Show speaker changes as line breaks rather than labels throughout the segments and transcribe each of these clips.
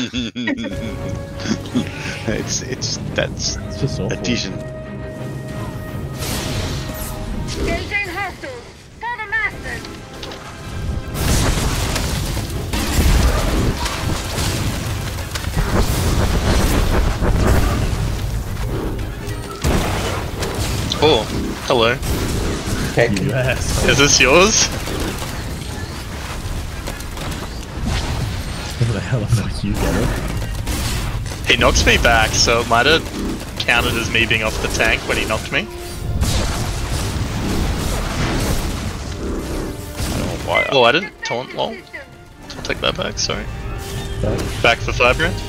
That's
just awful.
addition.
Engaging hostiles. For the masters.
Oh, hello.
Heck.
Yes.
Is this yours?
Where the hell did you get it?
He knocked me back, so it might have counted as me being off the tank when he knocked me.
Why?
Oh, I didn't taunt, lol. I'll take that back, sorry.
Back.
Back for 5 grand.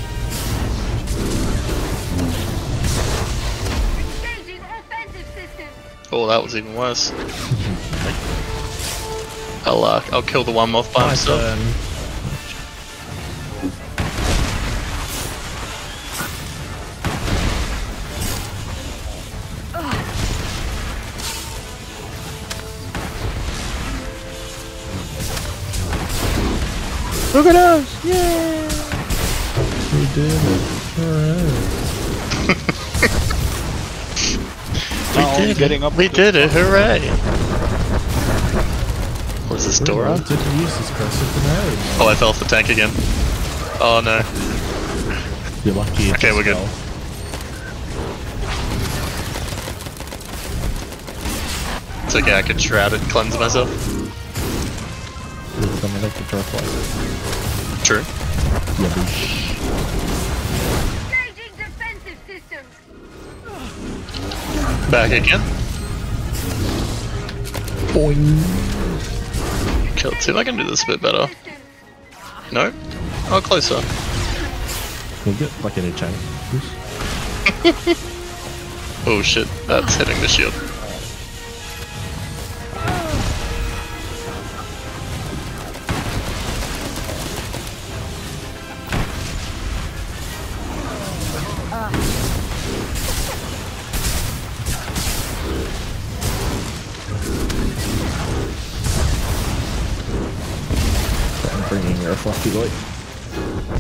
Engaging offensive systems.
Oh, that was even worse. I'll kill the one moth by
Nice
himself.
turn. Look at us! Yay! We did it. Alright.
Getting up.
We did it, hooray! Was this door
Well,
up?
did you use this cursor to know?
Oh, I fell off the tank again. Oh no.
You're lucky. it
Okay,
just
we're good.
fell.
It's okay, I can shroud it and cleanse myself.
This is gonna make the profile.
True.
Yeah, boosh.
Engaging defensive systems.
Back again.
Boing.
Okay, let's see if I can do this a bit better. No? Oh, closer.
We'll get like an chain.
Oh shit, that's hitting the shield.
I'm bringing your fluffy light.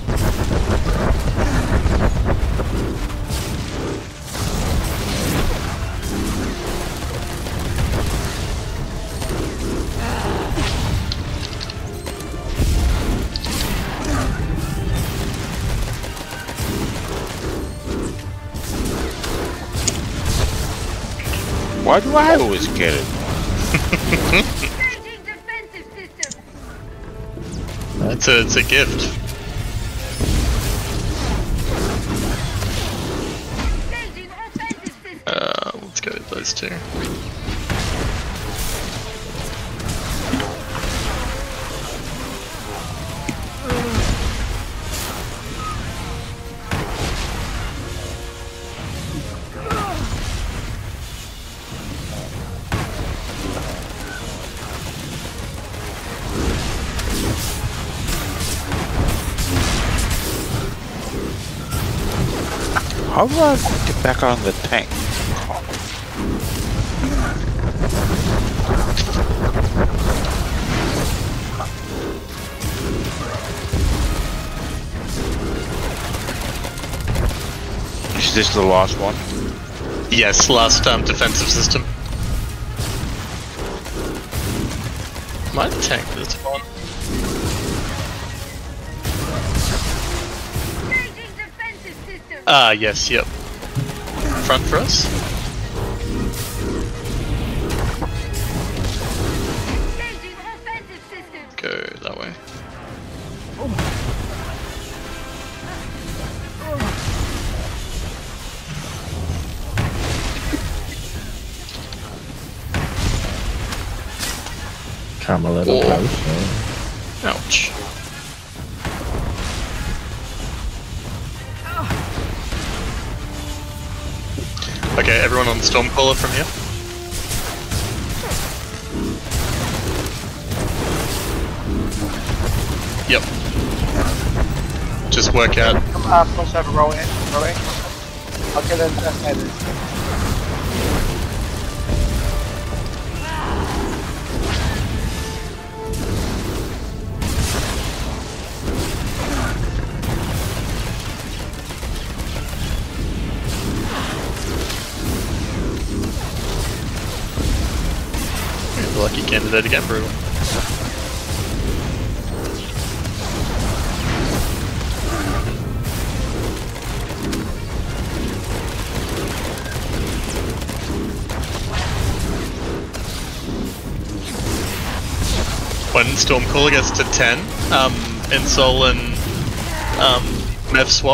Why do I always get it?
Engaging defensive systems.
It's a gift.
Engaging offensive systems.
Let's go with those two.
How do I get back on the tank? Is this the last one?
Yes, last defensive system. Might tank this one.
Engaging defensive systems.
Ah, yes, yep. Front for us?
Engaging offensive systems.
Go that way.
Come a little
Oh.
closer.
Ouch. Okay, everyone on Stormcaller from here. Yep. Just work out.
Push over, roll in, roll in. I'll get in ahead.
lucky candidate again, brutal. When Stormcaller gets to 10, Insol and Mev swap.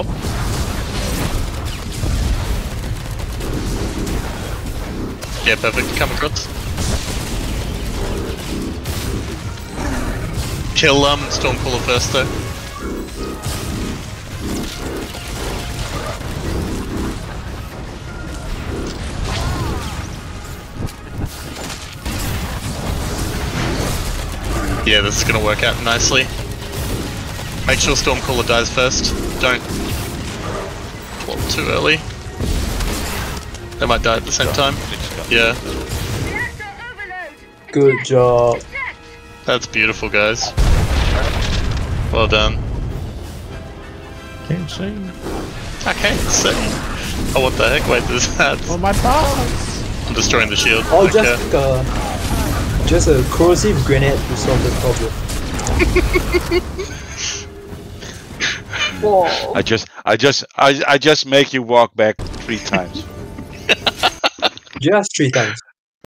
Yeah, perfect. Come across. Kill Stormcaller first though. Yeah, this is gonna work out nicely. Make sure Stormcaller dies first. Don't plot too early. They might die at the same time. Yeah.
Reactor overload.
Good job.
That's beautiful, guys. Well done.
Can't see.
I can't see. Oh, what the heck? Wait, there's that.
Oh my balls!
I'm destroying the shield.
Oh,
Okay.
just a corrosive grenade to solve the problem. Whoa.
I just make you walk back 3 times.
Just 3 times.